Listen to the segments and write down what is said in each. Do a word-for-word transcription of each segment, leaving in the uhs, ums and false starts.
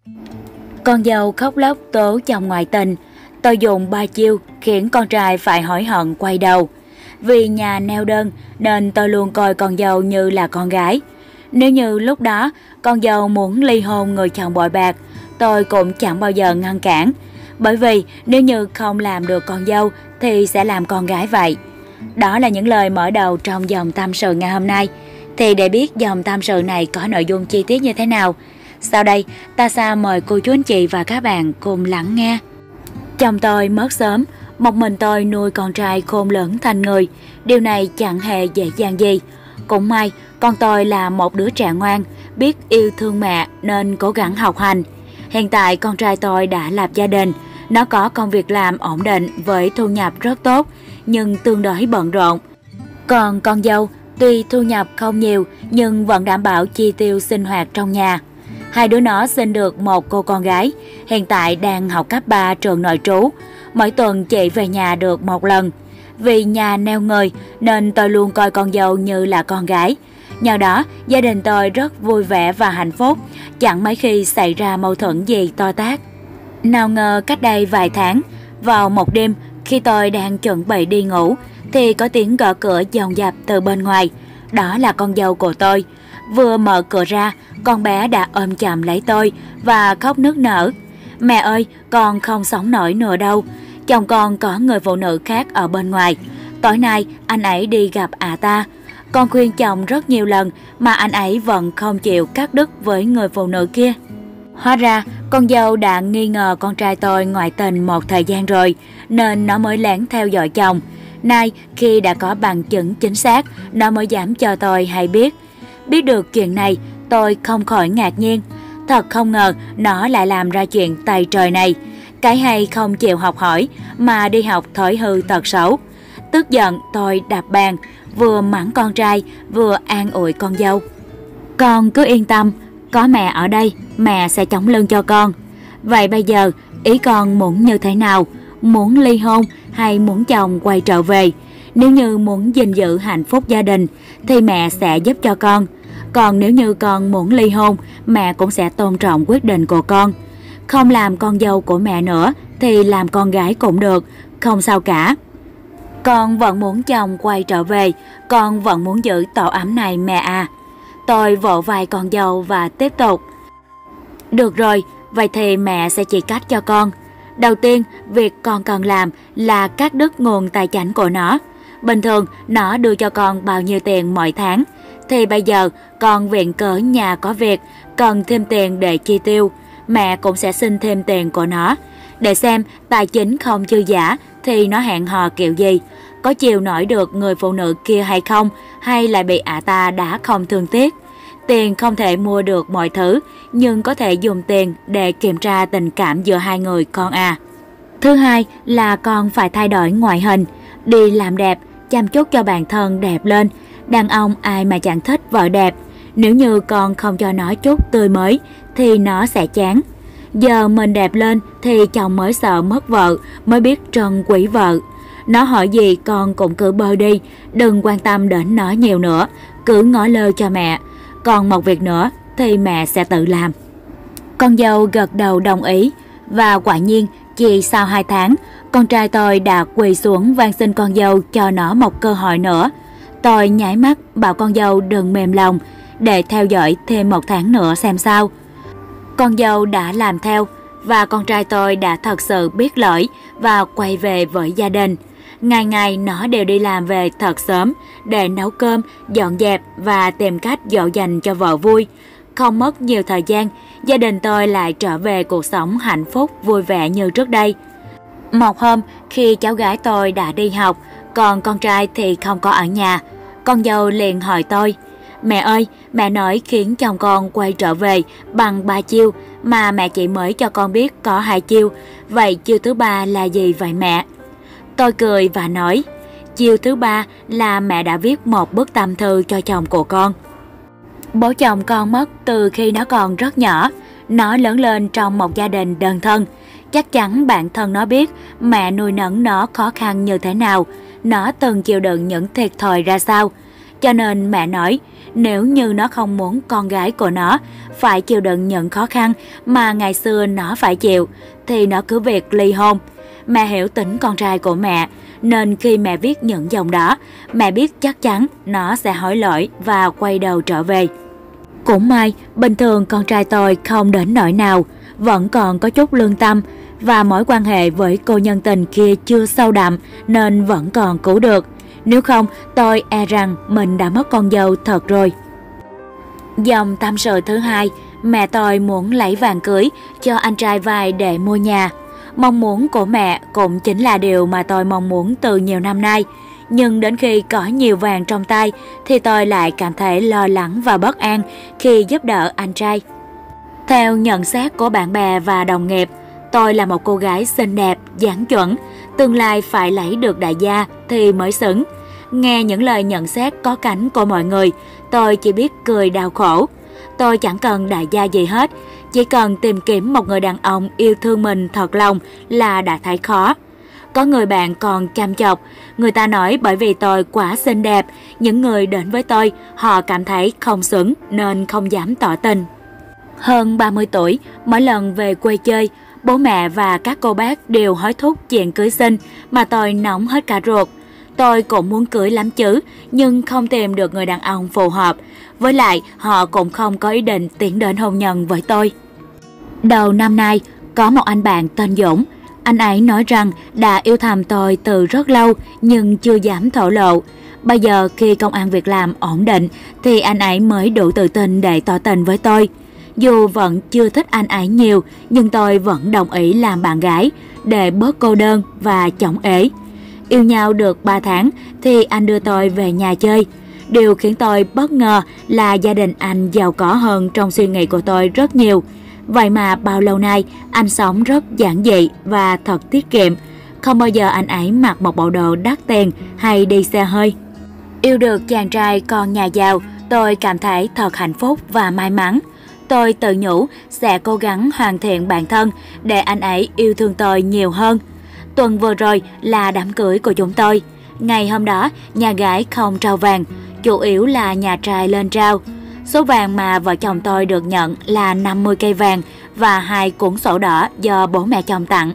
Con dâu khóc lóc tố chồng ngoại tình. Tôi dùng ba chiêu khiến con trai phải hối hận quay đầu. Vì nhà neo đơn nên tôi luôn coi con dâu như là con gái. Nếu như lúc đó con dâu muốn ly hôn người chồng bội bạc, tôi cũng chẳng bao giờ ngăn cản. Bởi vì nếu như không làm được con dâu thì sẽ làm con gái vậy. Đó là những lời mở đầu trong dòng tâm sự ngày hôm nay. Thì để biết dòng tâm sự này có nội dung chi tiết như thế nào, sau đây ta sẽ mời cô chú anh chị và các bạn cùng lắng nghe. Chồng tôi mất sớm, một mình tôi nuôi con trai khôn lớn thành người. Điều này chẳng hề dễ dàng gì. Cũng may con tôi là một đứa trẻ ngoan, biết yêu thương mẹ nên cố gắng học hành. Hiện tại con trai tôi đã lập gia đình. Nó có công việc làm ổn định với thu nhập rất tốt, nhưng tương đối bận rộn. Còn con dâu tuy thu nhập không nhiều nhưng vẫn đảm bảo chi tiêu sinh hoạt trong nhà. Hai đứa nó sinh được một cô con gái, hiện tại đang học cấp ba trường nội trú. Mỗi tuần chị về nhà được một lần. Vì nhà neo người nên tôi luôn coi con dâu như là con gái. Nhờ đó, gia đình tôi rất vui vẻ và hạnh phúc, chẳng mấy khi xảy ra mâu thuẫn gì to tát. Nào ngờ cách đây vài tháng, vào một đêm khi tôi đang chuẩn bị đi ngủ thì có tiếng gõ cửa dồn dập từ bên ngoài. Đó là con dâu của tôi. Vừa mở cửa ra, con bé đã ôm chầm lấy tôi và khóc nức nở. Mẹ ơi, con không sống nổi nữa đâu. Chồng con có người phụ nữ khác ở bên ngoài. Tối nay anh ấy đi gặp ả ta. Con khuyên chồng rất nhiều lần mà anh ấy vẫn không chịu cắt đứt với người phụ nữ kia. Hóa ra con dâu đã nghi ngờ con trai tôi ngoại tình một thời gian rồi nên nó mới lén theo dõi chồng. Nay khi đã có bằng chứng chính xác, nó mới dám cho tôi hay biết. Biết được chuyện này, tôi không khỏi ngạc nhiên. Thật không ngờ nó lại làm ra chuyện tày trời này. Cái hay không chịu học hỏi mà đi học thói hư tật xấu. Tức giận tôi đạp bàn, vừa mắng con trai vừa an ủi con dâu. Con cứ yên tâm, có mẹ ở đây, mẹ sẽ chống lưng cho con. Vậy bây giờ ý con muốn như thế nào? Muốn ly hôn hay muốn chồng quay trở về? Nếu như muốn gìn giữ hạnh phúc gia đình thì mẹ sẽ giúp cho con. Còn nếu như con muốn ly hôn, mẹ cũng sẽ tôn trọng quyết định của con. Không làm con dâu của mẹ nữa thì làm con gái cũng được, không sao cả. Con vẫn muốn chồng quay trở về, con vẫn muốn giữ tổ ấm này mẹ à. Tôi vỗ vai con dâu và tiếp tục. Được rồi, vậy thì mẹ sẽ chỉ cách cho con. Đầu tiên, việc con cần làm là cắt đứt nguồn tài chính của nó. Bình thường, nó đưa cho con bao nhiêu tiền mỗi tháng, thì bây giờ con viện cớ nhà có việc, cần thêm tiền để chi tiêu. Mẹ cũng sẽ xin thêm tiền của nó, để xem tài chính không dư giả thì nó hẹn hò kiểu gì. Có chịu nổi được người phụ nữ kia hay không, hay lại bị ả ta đã không thương tiếc. Tiền không thể mua được mọi thứ, nhưng có thể dùng tiền để kiểm tra tình cảm giữa hai người con à. Thứ hai là con phải thay đổi ngoại hình, đi làm đẹp, chăm chút cho bản thân đẹp lên. Đàn ông ai mà chẳng thích vợ đẹp. Nếu như con không cho nó chút tươi mới thì nó sẽ chán. Giờ mình đẹp lên thì chồng mới sợ mất vợ, mới biết trân quý vợ. Nó hỏi gì con cũng cứ bơ đi, đừng quan tâm đến nó nhiều nữa, cứ ngó lơ cho mẹ. Còn một việc nữa thì mẹ sẽ tự làm. Con dâu gật đầu đồng ý. Và quả nhiên chỉ sau hai tháng, con trai tôi đã quỳ xuống van xin con dâu cho nó một cơ hội nữa. Tôi nháy mắt bảo con dâu đừng mềm lòng, để theo dõi thêm một tháng nữa xem sao. Con dâu đã làm theo và con trai tôi đã thật sự biết lỗi và quay về với gia đình. Ngày ngày nó đều đi làm về thật sớm để nấu cơm, dọn dẹp và tìm cách dỗ dành cho vợ vui. Không mất nhiều thời gian, gia đình tôi lại trở về cuộc sống hạnh phúc vui vẻ như trước đây. Một hôm khi cháu gái tôi đã đi học, còn con trai thì không có ở nhà, con dâu liền hỏi tôi. Mẹ ơi, mẹ nói khiến chồng con quay trở về bằng ba chiêu, mà mẹ chỉ mới cho con biết có hai chiêu. Vậy chiêu thứ ba là gì vậy mẹ? Tôi cười và nói, chiêu thứ ba là mẹ đã viết một bức tâm thư cho chồng của con. Bố chồng con mất từ khi nó còn rất nhỏ. Nó lớn lên trong một gia đình đơn thân. Chắc chắn bản thân nó biết mẹ nuôi nấng nó khó khăn như thế nào, nó từng chịu đựng những thiệt thòi ra sao. Cho nên mẹ nói, nếu như nó không muốn con gái của nó phải chịu đựng những khó khăn mà ngày xưa nó phải chịu, thì nó cứ việc ly hôn. Mẹ hiểu tính con trai của mẹ, nên khi mẹ viết những dòng đó, mẹ biết chắc chắn nó sẽ hối lỗi và quay đầu trở về. Cũng may, bình thường con trai tôi không đến nỗi nào, vẫn còn có chút lương tâm, và mối quan hệ với cô nhân tình kia chưa sâu đậm nên vẫn còn cứu được. Nếu không, tôi e rằng mình đã mất con dâu thật rồi. Dòng tâm sự thứ hai, mẹ tôi muốn lấy vàng cưới cho anh trai vay để mua nhà. Mong muốn của mẹ cũng chính là điều mà tôi mong muốn từ nhiều năm nay. Nhưng đến khi có nhiều vàng trong tay thì tôi lại cảm thấy lo lắng và bất an khi giúp đỡ anh trai. Theo nhận xét của bạn bè và đồng nghiệp, tôi là một cô gái xinh đẹp, dáng chuẩn, tương lai phải lấy được đại gia thì mới xứng. Nghe những lời nhận xét có cánh của mọi người, tôi chỉ biết cười đau khổ. Tôi chẳng cần đại gia gì hết, chỉ cần tìm kiếm một người đàn ông yêu thương mình thật lòng là đã thấy khó. Có người bạn còn chăm chọc, người ta nói bởi vì tôi quá xinh đẹp, những người đến với tôi họ cảm thấy không xứng nên không dám tỏ tình. Hơn ba mươi tuổi, mỗi lần về quê chơi, bố mẹ và các cô bác đều hối thúc chuyện cưới xin mà tôi nóng hết cả ruột. Tôi cũng muốn cưới lắm chứ, nhưng không tìm được người đàn ông phù hợp. Với lại, họ cũng không có ý định tiến đến hôn nhân với tôi. Đầu năm nay, có một anh bạn tên Dũng. Anh ấy nói rằng đã yêu thầm tôi từ rất lâu nhưng chưa dám thổ lộ. Bây giờ khi công ăn việc làm ổn định thì anh ấy mới đủ tự tin để tỏ tình với tôi. Dù vẫn chưa thích anh ấy nhiều, nhưng tôi vẫn đồng ý làm bạn gái để bớt cô đơn và chổng ế. Yêu nhau được ba tháng thì anh đưa tôi về nhà chơi. Điều khiến tôi bất ngờ là gia đình anh giàu có hơn trong suy nghĩ của tôi rất nhiều. Vậy mà bao lâu nay anh sống rất giản dị và thật tiết kiệm. Không bao giờ anh ấy mặc một bộ đồ đắt tiền hay đi xe hơi. Yêu được chàng trai con nhà giàu, tôi cảm thấy thật hạnh phúc và may mắn. Tôi tự nhủ sẽ cố gắng hoàn thiện bản thân để anh ấy yêu thương tôi nhiều hơn. Tuần vừa rồi là đám cưới của chúng tôi. Ngày hôm đó, nhà gái không trao vàng, chủ yếu là nhà trai lên trao. Số vàng mà vợ chồng tôi được nhận là năm mươi cây vàng và hai cuốn sổ đỏ do bố mẹ chồng tặng.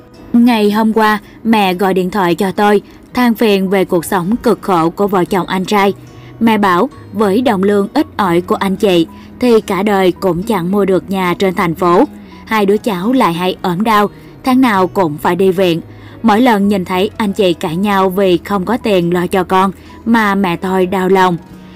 Ngày hôm qua, mẹ gọi điện thoại cho tôi, than phiền về cuộc sống cực khổ của vợ chồng anh trai. Mẹ bảo với đồng lương ít ỏi của anh chị thì cả đời cũng chẳng mua được nhà trên thành phố. Hai đứa cháu lại hay ốm đau, tháng nào cũng phải đi viện. Mỗi lần nhìn thấy anh chị cãi nhau vì không có tiền lo cho con mà mẹ tôi đau lòng.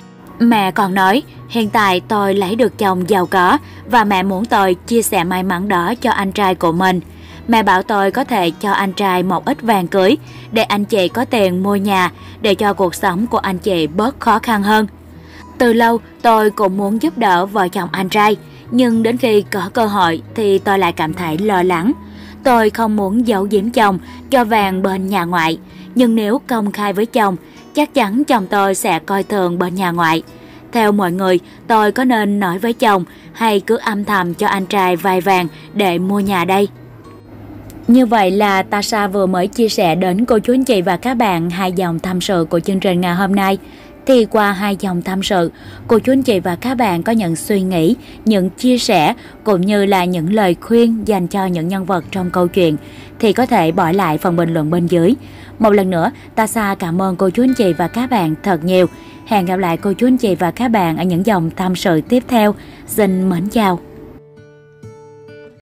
Mẹ còn nói hiện tại tôi lấy được chồng giàu có và mẹ muốn tôi chia sẻ may mắn đó cho anh trai của mình. Mẹ bảo tôi có thể cho anh trai một ít vàng cưới để anh chị có tiền mua nhà, để cho cuộc sống của anh chị bớt khó khăn hơn. Từ lâu tôi cũng muốn giúp đỡ vợ chồng anh trai, nhưng đến khi có cơ hội thì tôi lại cảm thấy lo lắng. Tôi không muốn giấu giếm chồng cho vàng bên nhà ngoại, nhưng nếu công khai với chồng, chắc chắn chồng tôi sẽ coi thường bên nhà ngoại. Theo mọi người, tôi có nên nói với chồng hay cứ âm thầm cho anh trai vay vàng để mua nhà đây? Như vậy là Tasha vừa mới chia sẻ đến cô chú anh chị và các bạn hai dòng tâm sự của chương trình ngày hôm nay. Thì qua hai dòng tâm sự, cô chú anh chị và các bạn có những suy nghĩ, những chia sẻ cũng như là những lời khuyên dành cho những nhân vật trong câu chuyện thì có thể bỏ lại phần bình luận bên dưới. Một lần nữa, Tasha cảm ơn cô chú anh chị và các bạn thật nhiều. Hẹn gặp lại cô chú anh chị và các bạn ở những dòng tâm sự tiếp theo. Xin mến chào.